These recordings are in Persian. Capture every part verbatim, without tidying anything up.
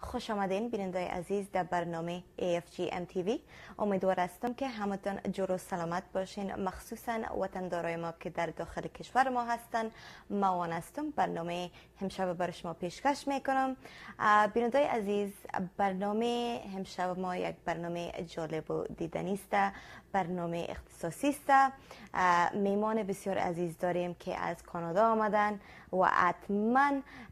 خوش آمدین بیننده عزیز در برنامه ای اف جی ام تی وی. امیدوار هستم که همتون جور و سلامت باشین، مخصوصا وطندارای ما که در داخل کشور ما هستن. ما هستم برنامه همشب بر شما پیشکش میکنم. بیننده عزیز، برنامه همشب ما یک برنامه جالب و دیدنی است، برنامه اختصاصی است. میمان بسیار عزیز داریم که از کانادا آمدن و حتما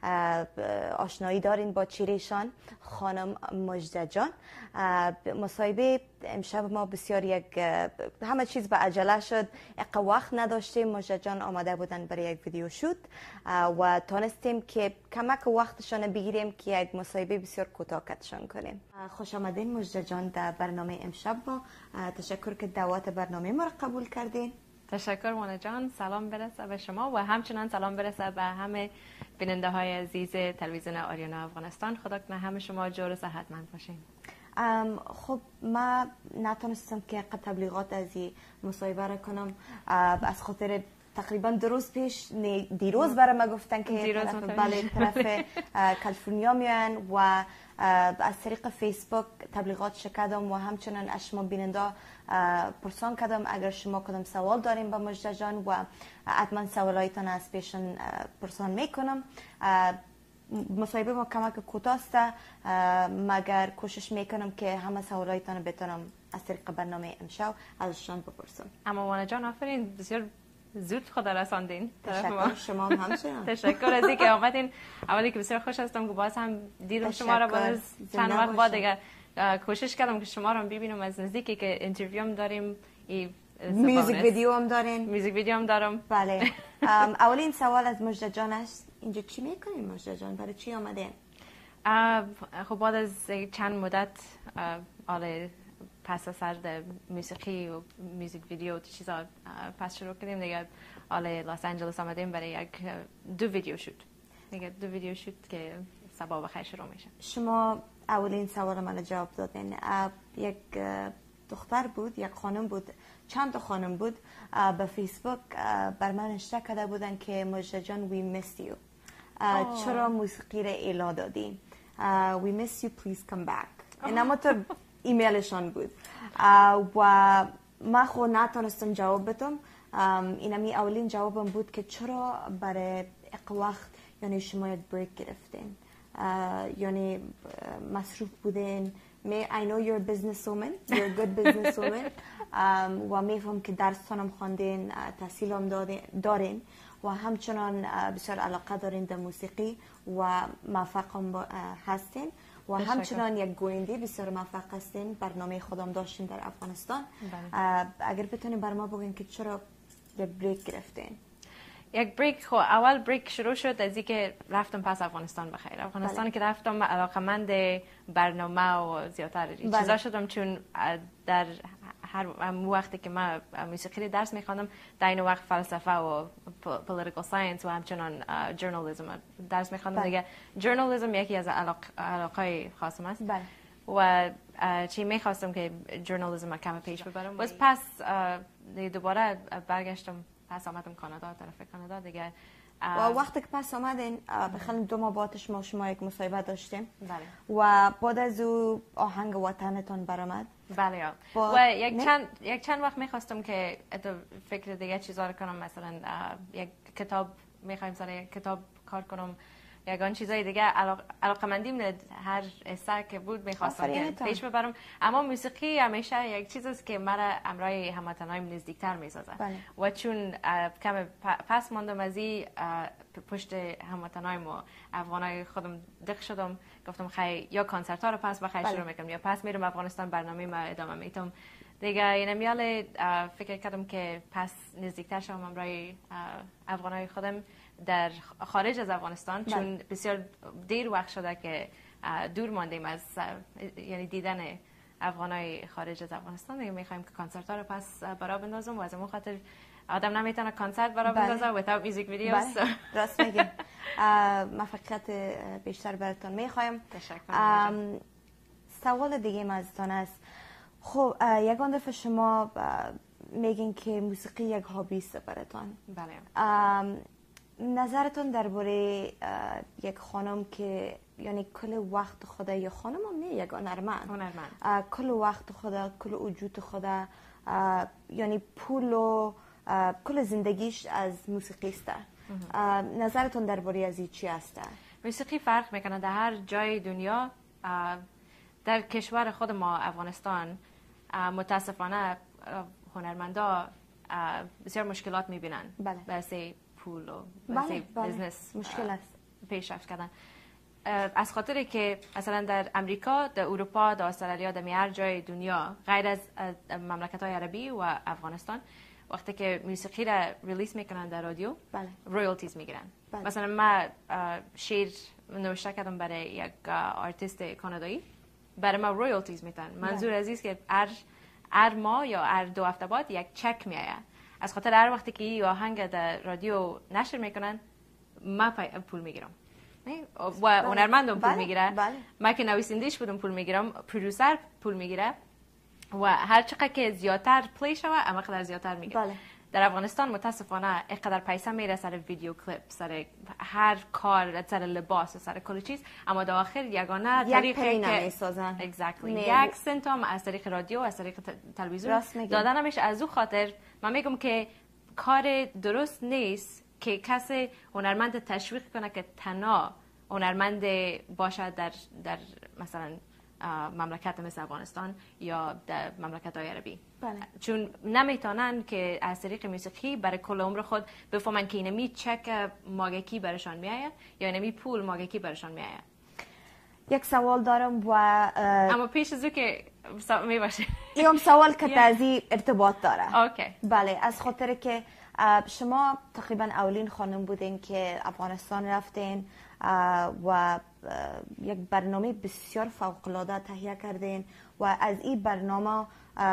آشنایی دارین با چیرشان، خانم مجده جان. مصاحبه امشب ما بسیار یک همه چیز به عجله شد، اقا وقت نداشتیم. مجده جان آمده بودن برای یک ویدیو شوت و تانستیم که کمک وقتشان بگیریم که یک مصاحبه بسیار کوتاه کتشان کنیم. خوش آمدین مجده جان در برنامه امشب ما. تشکر که دعوت برنامه ما را قبول کردین. تشکر مونا جان. سلام برسه به شما و همچنان سلام برسه به همه بیننده های عزیز تلویزیون آریانا افغانستان. خدا کنه همه شما جور و صحتمند باشین. خب ما نتونستم که تبلیغات از این مصاحبه را کنم، از خاطر تقریبا دو روز پیش دیروز برای ما گفتن که طرف بله طرف کالیفرنیا میان و از طریق فیسبوک تبلیغات شکردم و همچنان از شما بیننده پرسان کردم اگر شما کدام سوال داریم با مجده جان و حتما سوالایتان از پیشن پرسان میکنم. مصاحبه ما کمک کوتاه است، مگر کوشش میکنم که همه سوالایتان بتونم از طریق برنامه امشب ازشان بپرسم. اما مونا جان آفرین، بسیار زود خدا رساندین. تشکر. شما هم همچنان تشکر از اینکه آمدین. اولی که بسیار خوش هستم که باز هم دیدم شما را، باز چند وقت بعد دیگه کوشش کردم که شما را ببینم از نزدیکی که اینترویو هم داریم. میوزیک ویدیو هم دارین؟ میوزیک ویدیو هم دارم. بله. اولین سوال از مجده جان است، اینجا چی میکنین مجده جان؟ برای چی آمدین؟ خب بعد از چند مدت آله پس از سر موسیقی و میوزیک ویدیو و چیزا پس شروع کردیم دیگه. آله لس آنجلس آمدیم برای یک دو ویدیو شوت دیگه دو ویدیو شوت که سبا بخیر شروع میشه. شما اولین سوال من جواب دادین. یک دختر بود، یک خانم بود، چند تا خانم بود به فیسبوک بر من اشتراک کرده بودن که مجده جان وی میس یو، چرا موسیقی را ایلا دادین؟ وی میس یو پلیز کم بک. این اما تو ایمیلشان بود و ما خود نتونستم جواب بدم. اینمی اولین جوابم بود که چرا برای اق وقت یعنی شما یک بریک گرفتین، یعنی مصروف بودین. می I know you're a businesswoman, you're a good businesswoman و میفهم که درستانم خواندین، تحصیلم دارین و همچنان بسیار علاقه دارین در موسیقی و موفقم هستین و همچنان یک گوینده بسیار موفق هستین. برنامه خودم داشتین در افغانستان. اگر بتونین بر ما بگین که چرا یک بریک گرفتین؟ یک بریک، خب اول بریک شروع شد از اینکه رفتم پس افغانستان. بخیر افغانستان که رفتم علاقمند برنامه و زیادتر چیزا شدم، چون در هر وقتی که من موسیقی درس میخواندم در این وقت فلسفه و پولیتیکال ساینس و همچنان ژورنالیسم درس میخواندم دیگه. ژورنالیسم یکی از علاقه خاصم است و چی میخواستم که ژورنالیسم کم پیش ببرم. باز پس دوباره برگشتم، پس آمدم کانادا، طرف کانادا دیگه. و وقتی که پس آمدین بخیلی دو ماه بعد شما شما یک مصاحبه داشتیم. بله. و بعد از او آهنگ وطنتان برآمد. بله. و یک چند یک چند وقت میخواستم که فکر دیگه چیزا رو کنم، مثلا یک کتاب میخوایم سر یک کتاب کار کنم، یگان چیزای دیگه. علاقمندیم هر اثر که بود میخواستم که پیش ببرم. اما موسیقی همیشه یک چیز است که مرا امرای هموطنایم نزدیکتر میسازه. بله. و چون کم پس ماندم از این پشت هموطنایم و افغانای خودم دق شدم، گفتم خیلی یا کنسرت ها رو پس بخیر شروع میکنم یا پس میرم افغانستان برنامه ما ادامه میتم دیگه. این میال فکر کردم که پس نزدیکتر شدم امرای افغانای خودم در خارج از افغانستان، چون بسیار دیر وقت شده که دور ماندیم از یعنی دیدن افغانای خارج از افغانستان. دیگه میخوایم که کنسرت ها رو پس برا بندازم و از اون خاطر آدم نمیتونه کنسرت برا بندازه without music videos. بله. راست میگیم. موفقیت بیشتر براتون میخوایم. تشکر. سوال دیگه ازتان است. خب یگان دفعه شما میگین که موسیقی یک هابی است براتون. بله. نظرتون درباره یک خانم که یعنی کل وقت خود یا خانم هم نه یک هنرمند هنرمند کل وقت خود کل وجود خود یعنی پول و کل زندگیش از موسیقی است. نظرتون درباره از این چی است؟ موسیقی فرق میکنه در هر جای دنیا. در کشور خود ما افغانستان متاسفانه هنرمندا بسیار مشکلات میبینن برای پول و برای بزنس مشکل است پیشرفت کردن. از خاطر که مثلا در امریکا، در اروپا، در استرالیا، در هر جای دنیا غیر از مملکت‌های عربی و افغانستان وقتی که موسیقی را ریلیز میکنن در رادیو بله رویالتیز میگیرن. بله. مثلا من شعر نوشته کردم برای یک آرتیست کانادایی، برای ما رویالتیز میتن. منظور بله. از این که هر هر ماه یا هر دو هفته بعد یک چک میآید. از خاطر هر وقتی که این آهنگ در رادیو نشر میکنن ما پول میگیرم و هنرمندم پول میگیره. بله. ما که نویسنده‌اش بودم پول میگیرم، پرودوسر پول میگیره و هر چقدر که زیادتر پلی شوه اما قدر زیادتر میگیره. بله. در افغانستان متاسفانه اینقدر پیسه میره سر ویدیو کلیپ، سر هر کار، سر لباس، سر کل چیز، اما در آخر یگانه طریقی نمیسازن. exactly. یک سنت هم از طریق رادیو، از طریق تلویزیون دادن نمیشه. از او خاطر من میگم که کار درست نیست که کسی هنرمند تشویق کنه که تنها هنرمند باشد در در مثلا مملکت مثل افغانستان یا در مملکت‌های عربی. بله. چون نمیتونن که از طریق موسیقی برای کل عمر خود بفهمن که اینمی چک ماگکی برشان میآید یا اینمی پول ماگکی برشان میآید. یک سوال دارم و اما پیش از او که می باشه این سوال که تازی ارتباط داره. اوکی. بله، از خاطر که شما تقریبا اولین خانم بودین که افغانستان رفتین و یک برنامه بسیار فوق‌العاده تهیه کردین و از این برنامه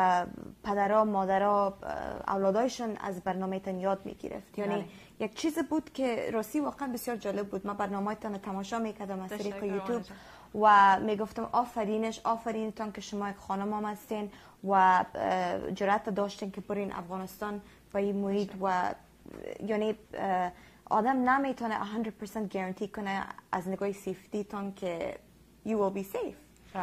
پدرها، مادرها، اولادایشون از برنامه تان یاد میگرفت. یعنی بله. یک چیز بود که راستی واقعا بسیار جالب بود. من برنامه تان تماشا میکردم از طریق یوتیوب و میگفتم آفرینش، آفرینتان که شما یک خانم هم هستین و جرأت داشتین که برین افغانستان با این محیط و یعنی آدم نمیتونه صد درصد گارانتی کنه از نگاه سیفتی تان که you will be safe.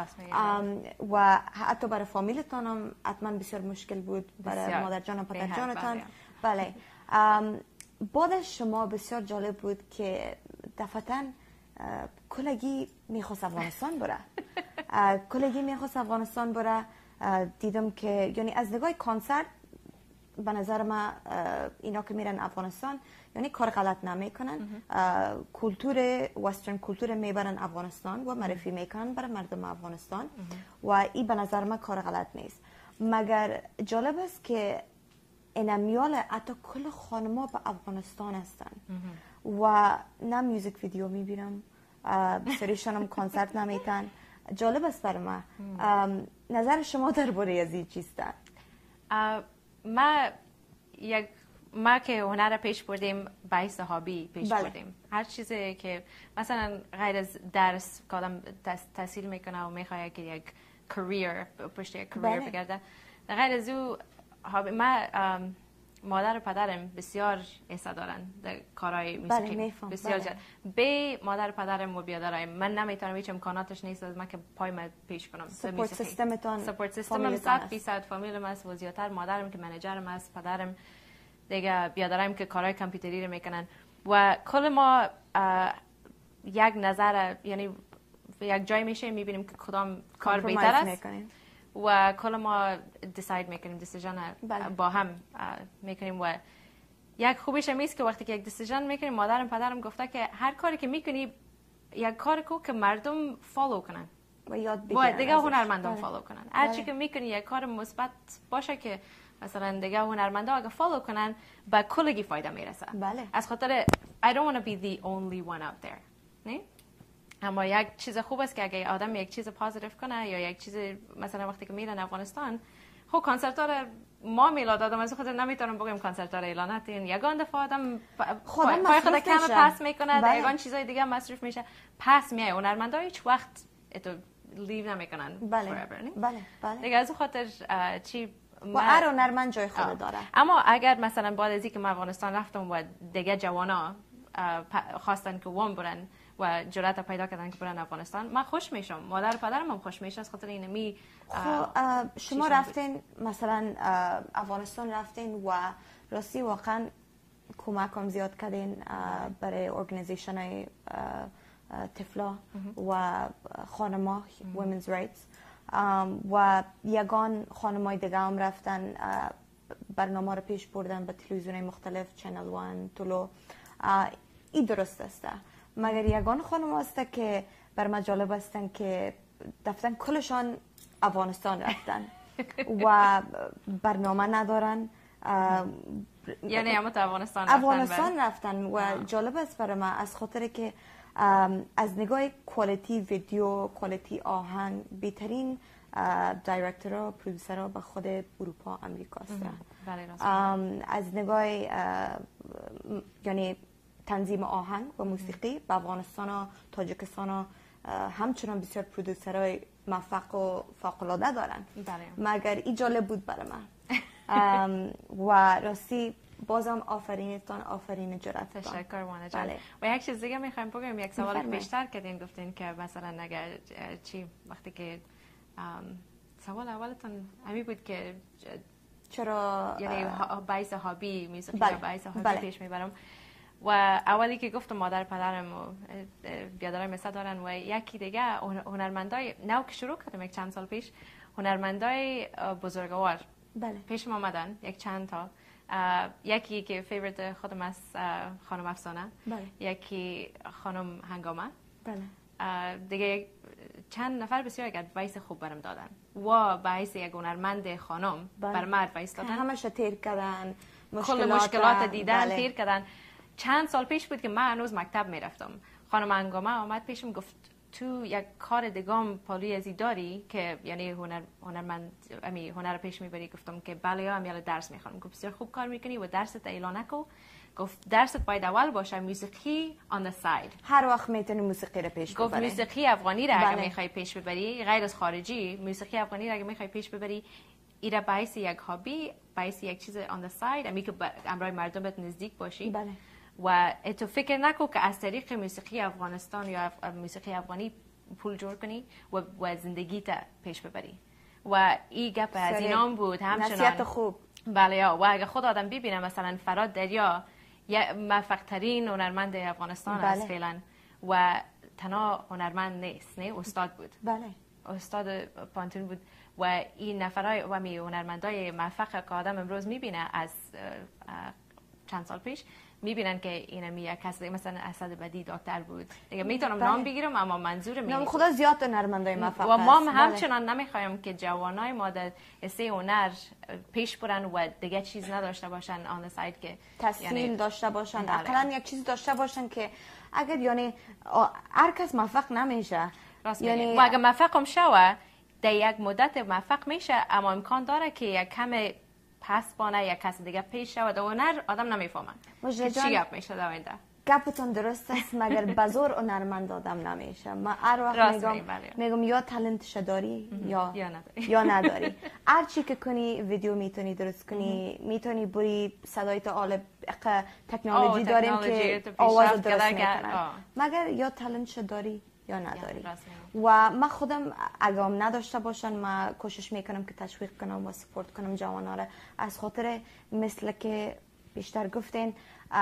و حتی برای فامیلتان هم حتما بسیار مشکل بود، برای مادر جان و پدر جانتان. بله. بعد شما بسیار جالب بود که دفعتاً کلگی میخواست افغانستان بره. کلگی میخواست افغانستان بره. دیدم که یعنی از نگاه کنسرت به نظر من اینا که میرن افغانستان یعنی کار غلط نمیکنن. کلتور وسترن کلتور میبرن افغانستان و معرفی میکنن برای مردم افغانستان و این به نظر من کار غلط نیست. مگر جالب است که انمیال حتی کل خانما به افغانستان هستن و نه میوزیک ویدیو میبینم، سریشان هم کنسرت نمیتن. جالب است برای من. نظر شما درباره از این چیست؟ ما یک ما که هنر پیش بردیم بحث هابی پیش بله. بردیم. هر چیزی که مثلا غیر از درس که آدم تحصیل میکنه و میخواد که یک کریر پشت یک کریر بله. بگرده، غیر از او هابی. ما مادر و پدرم بسیار حصه دارن در کارهای موسیقی. بله، بسیار بله. به مادر و پدرم و بیادرم من نمیتونم، هیچ امکاناتش نیست از من که پای من پیش کنم. سپورت سیستمتون سپورت سیستمم صد درصد فامیلم است و زیادتر مادرم که منیجرم است، پدرم دیگه بیادرم که کارهای کامپیوتری رو میکنن و کل ما یک نظر یعنی یک جای میشه میبینیم که کدام کار بهتر است و کل ما دیساید میکنیم، دیسیژن با هم میکنیم و یک خوبیش هم است که وقتی که یک دیسیژن میکنیم مادرم پدرم گفته که هر کاری که میکنی یک کار کو که مردم فالو کنن و یاد بگیرن، دیگه هنرمندان فالو کنن. هر چی که میکنی یک کار مثبت باشه که مثلا دیگه هنرمندا اگه فالو کنن با کلگی فایده میرسه. بله. از خاطر I don't want to be the only one out there. نه؟ اما یک چیز خوب است که اگه آدم یک چیز پازیتیو کنه یا یک چیز مثلا وقتی که میرن افغانستان خب کنسرت ها ما میلاد آدم از خاطر نمیتونم بگم کنسرت ها اعلاناتین یگان دفعه آدم خودم پای خود کم پس میکنه. بله. یگان چیزای دیگه مصرف میشه پس میای. هنرمندا هیچ وقت اتو لیو نمیکنن. بله. forever. بله بله. دیگه از خاطر چی و هر هنرمند جای خود داره. اما اگر مثلا بعد از اینکه من افغانستان رفتم و دیگه جوانا خواستن که وام برن و جرأت پیدا کردن که برن افغانستان. من خوش میشم، مادر پدرم هم خوش میشه از خاطر این می خب شما رفتین مثلا افغانستان رفتین و راستی واقعا کمک هم زیاد کردین برای ارگانیزیشن های طفلا و خانما women's rights و یگان خانمای دیگه هم رفتن برنامه رو پیش بردن به تلویزیون مختلف چنل وان طلو. این درست است، مگر یگان خانم است که بر ما جالب هستن که دفتن کلشان افغانستان رفتن و برنامه ندارن، یعنی همه تو افغانستان رفتن افغانستان رفتن و آه. جالب است برای ما از خاطر که از نگاه کوالیتی ویدیو، کوالیتی آهنگ، بهترین دایرکتورها و پرودوسرها به خود اروپا امریکا هستند. از نگاه یعنی تنظیم آهنگ و موسیقی به افغانستان و تاجیکستان و همچنان بسیار پرودوسرهای موفق و فوق‌العاده دارن. مگر این جالب بود برای من. و راستی بازم آفرینتان، آفرین جرأتتان. تشکر وانا جان. بله. و یک چیز دیگه میخوایم بگم، یک سوال بیشتر کردین، گفتین که مثلا اگر چی وقتی که سوال اولتون همین بود که چرا یعنی باعث هابی موسیقی بله. یا باعث هابی بله. پیش میبرم. و اولی که گفتم مادر پدرم و بیادرای مثل دارن و یکی دیگه هنرمندای نو که شروع کردم یک چند سال پیش، هنرمندای بزرگوار بله. پیش ما آمدن، یک چند تا. یکی که فیورت خودم است خانم افسانه، بله. یکی خانم هنگامه، بله. دیگه چند نفر بسیار یک ادوایس خوب برام دادن و باعث یک هنرمند خانم بله. بر من ادوایس دادن. همش تیر کردن، مشکلات, مشکلات دیدن، بله. تیر کردن. چند سال پیش بود که من هنوز مکتب میرفتم، خانم هنگامه آمد پیشم گفت تو یک کار دیگام پالوی ازی داری که یعنی هنر هنرمند امی هنر پیش میبری؟ گفتم که بله هم یالا درس میخوام. گفت بسیار خوب کار میکنی و درست اعلان نکو. گفت درست باید اول باشه، موسیقی on the side. هر وقت میتونی موسیقی رو پیش ببری. گفت موسیقی افغانی را اگه میخوای پیش ببری، غیر از خارجی، موسیقی افغانی را اگه میخوای پیش ببری، ایرا باعث یک هابی، باعث یک چیز on the side، امی که امرای مردم بهت نزدیک باشی. بله. و تو فکر نکو که از طریق موسیقی افغانستان یا موسیقی افغانی پول جور کنی و, و زندگی تا پیش ببری. و این گپ از اینام بود همچنان. نصیحت خوب. بله. و اگه خود آدم ببینه مثلا فراد دریا یا موفق ترین هنرمند افغانستان بله. است فعلا و تنها هنرمند نیست، نه استاد بود. بله. استاد پانتون بود و این نفرای و می هنرمندای موفق که آدم امروز میبینه از چند سال پیش میبینن که این می یک کس مثلا اسد بدی دکتر بود دیگه، میتونم بله. نام بگیرم اما منظور می خدا زیاد هنرمندای موفق و ما همچنان بله. نمیخوایم که جوانای ما در سه هنر پیش برن و دیگه چیز نداشته باشن آن سایت که تحصیل یعنی داشته باشن، اقلا یک چیز داشته باشن که اگر یعنی هر کس موفق نمیشه، یعنی و اگر موفق هم شوه در یک مدت موفق میشه، اما امکان داره که یک کم پس بانه یک کس دیگه پیش شود و هنر آدم نمیفهمه که چی گپ میشه در آینده. گپتون درست است مگر بزرگ هنرمند آدم نمیشه. من هر وقت میگم میگم یا تالنتش داری یا یا نداری یا نداری. هر چی که کنی ویدیو میتونی درست کنی، میتونی بری صدای تو آل تکنولوژی داریم که آواز درست میکنن، مگر یا تالنتش داری یا نداری. و من خودم اگه هم نداشته باشن من کوشش میکنم که تشویق کنم و سپورت کنم جوانا را، از خاطر مثل که بیشتر گفتین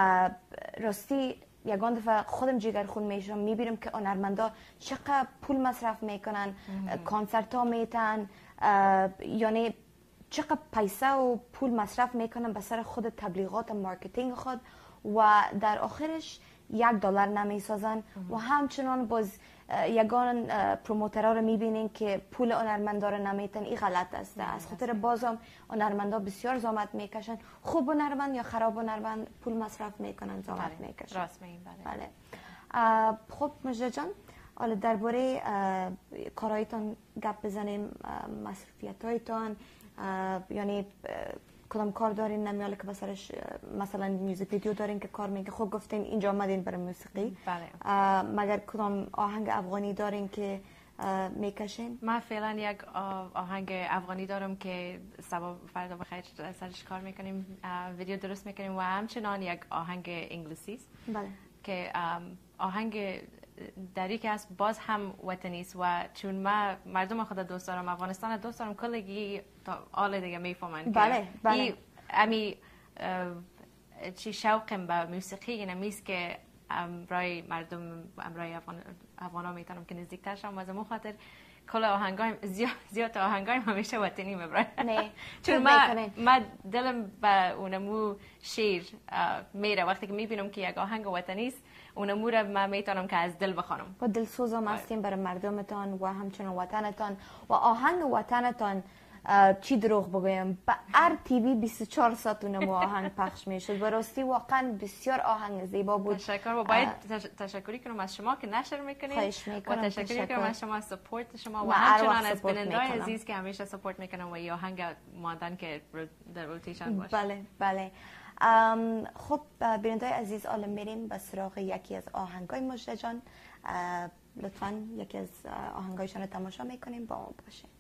راستی یگان دفعه خودم جگر خون میشم میبینم که هنرمندا چقدر پول مصرف میکنن، کنسرت ها میتن، یعنی چقدر پیسه و پول مصرف میکنن به سر خود تبلیغات و مارکتینگ خود و در آخرش یک دلار نمیسازن و همچنان باز یگان پروموترها رو میبینین که پول هنرمندا رو نمیتن. این غلط است. از خاطر بازم هنرمندا بسیار زحمت میکشن، خوب هنرمند یا خراب هنرمند پول مصرف میکنن، زحمت میکشن. راست میگین. بله. خب مجد جان، حالا درباره کارهایتان گپ بزنیم، مصرفیت‌هایتان، یعنی کدام کار دارین نمیاله که بسرش مثلا میوزیک ویدیو دارین که کار میگه خب گفتین اینجا آمدین برای موسیقی، بله. مگر کدام آهنگ افغانی دارین که میکشین؟ ما فعلا یک آهنگ افغانی دارم که سبب فردا بخیر سرش کار میکنیم، ویدیو درست میکنیم و همچنان یک آهنگ انگلیسی است. بله. که آهنگ دری که است باز هم وطنی است و چون ما مردم خود دوست دارم، افغانستان دوست دارم، کلگی تا آل دیگه میفهمن بله بله امی چی شوقم به موسیقی اینا میست که امرای مردم امرای افغان افغانا میتونم که نزدیکتر شم و از مو خاطر کل آهنگایم زیاد زیاد آهنگایم همیشه وطنی میبرن. نه چون ما ما دلم به اونمو شیر میره وقتی که میبینم که یک آهنگ وطنی است اونمو را ما میتونم که از دل بخوانم. با دلسوزم هستیم برای مردمتان و همچنین وطنتان و آهنگ وطنتان. چی دروغ بگویم به هر تیوی بیست و چهار ساعت اونمو آهنگ پخش میشد. براستی واقعا بسیار آهنگ زیبا بود. تشکر و باید تشکری کنم از شما که نشر میکنید. خواهش میکنم. و تشکر کنم از شما سپورت شما و همچنان از بینندگان عزیز که همیشه سپورت میکنم و این آهنگ ماندن که در روتیشن باشه. بله بله. خب بینندگان عزیز الان میریم به سراغ یکی از آهنگای مجده جان. لطفاً یکی از آهنگایشان رو تماشا میکنیم با ما باشه.